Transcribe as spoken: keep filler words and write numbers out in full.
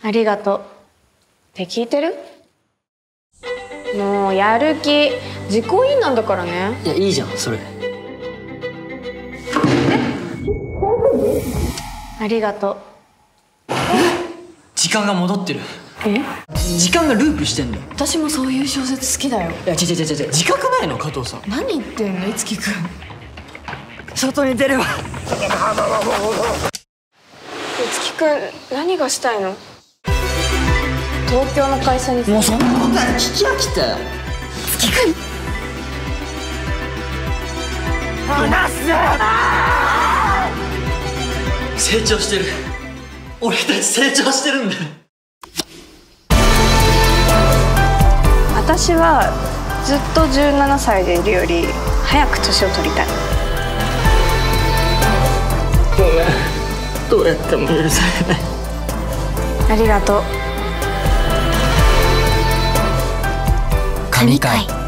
ありがとうって聞いてる？もうやる気実行委員なんだからね。 いや、いいじゃんそれ。 ありがとう。 時間が戻ってる。 え？ 時間がループしてんだよ。 私もそういう小説好きだよ。 いや、違う違う違う違う、自覚ないの加藤さん。 何言ってんのいつきくん。 外に出れば。 いつきくん何がしたいの？東京の会社に。 もうそんなことは聞き飽きたよ。 つきくん離す。成長してる。俺たち成長してるんだよ。 私はずっとじゅうななさいでいるより早く年を取りたい。 ごめん、どうやっても許されない。 ありがとう。 神回。